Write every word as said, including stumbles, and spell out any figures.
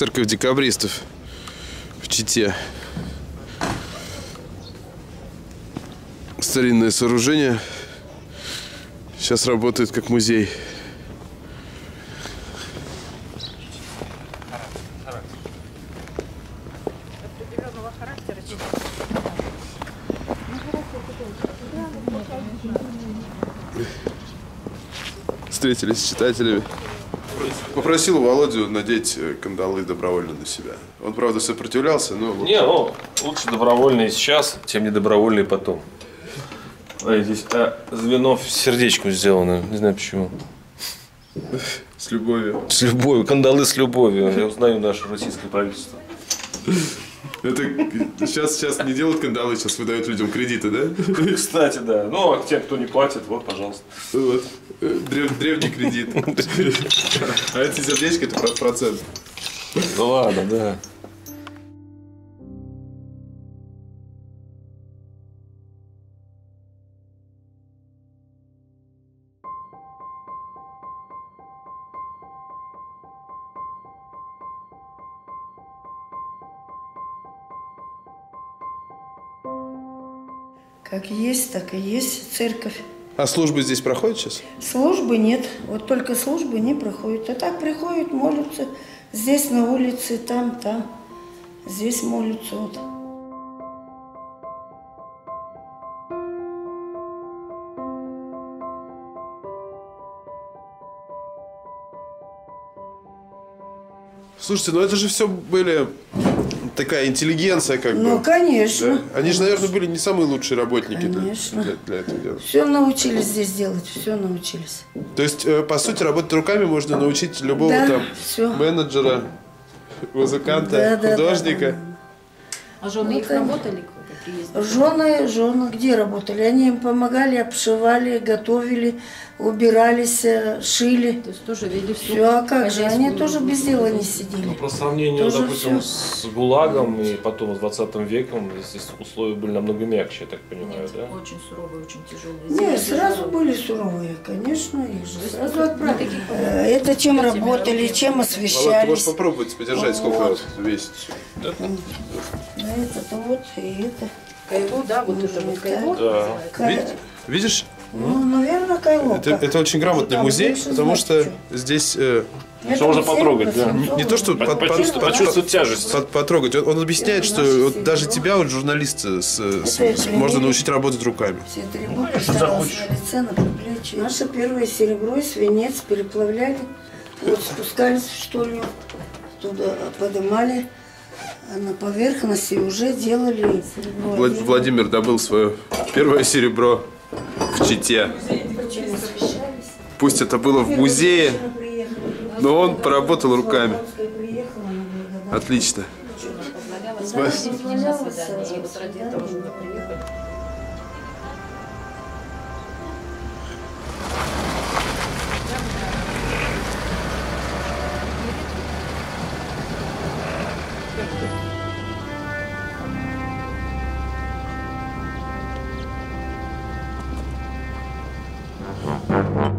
Церковь декабристов в Чите. Старинное сооружение. Сейчас работает как музей. Встретились с читателями. Попросил Володю надеть кандалы добровольно на себя. Он, правда, сопротивлялся, но... Не, ну, лучше добровольные сейчас, чем не добровольные потом. А здесь а, звено сердечком сделано, не знаю почему. С любовью. С любовью, кандалы с любовью. Я узнаю наше российское правительство. Это сейчас, сейчас не делают кандалы, сейчас выдают людям кредиты, да? Кстати, да. Ну, а те, кто не платит, вот, пожалуйста. Вот. Древ, древний кредит. А эти сердечки – это процент. Ну ладно, да. Как есть, так и есть церковь. А службы здесь проходят сейчас? Службы нет. Вот только службы не проходят. А так приходят, молятся. Здесь на улице, там, там. Здесь молятся. Вот. Слушайте, ну это же все были такая интеллигенция, как ну, бы. Ну, конечно. Да? Они же, наверное, были не самые лучшие работники конечно. Для, для этого дела. Все научились здесь делать, все научились. То есть, по сути, работать руками можно научить любого да, там все. менеджера, музыканта, да, художника. Да, да, да. А жены ну, их работали? Жены, жены где работали? Они им помогали, обшивали, готовили, убирались, шили. То есть тоже вели все. Все, а как же? Они тоже без дела не сидели. Ну, по сравнению, тоже допустим, все. с ГУЛАГом и потом с двадцатым веком, здесь условия были намного мягче, я так понимаю, Нет, да? очень суровые, очень тяжелые. Нет, сразу были суровые, конечно, их же сразу отправили. Это чем работали, чем освещались. Володь, ты можешь попробовать подержать, сколько вот. Весит. Да, это вот и это. Кайло, да, вот это вот кайло. Да. Кай... Видишь? Ну, наверное, кайло. Это, это очень грамотный Там музей, больше потому знать, что что. здесь э, Все можно потрогать, да. не, не то, что под, под, почувствовать, почувствовать тяжесть. под, потрогать. Он, он объясняет, что вот даже тебя, вот, журналиста, с, с, с, можно научить работать руками. Все атрибуты ставилось на лице, на плечи. Наше первое серебро и свинец переплавляли. Вот спускались в штольню, туда поднимали. А на поверхности уже делали серебро. Влад, Владимир добыл свое первое серебро в Чите. Пусть это было в музее, но он поработал руками. Отлично. Спасибо.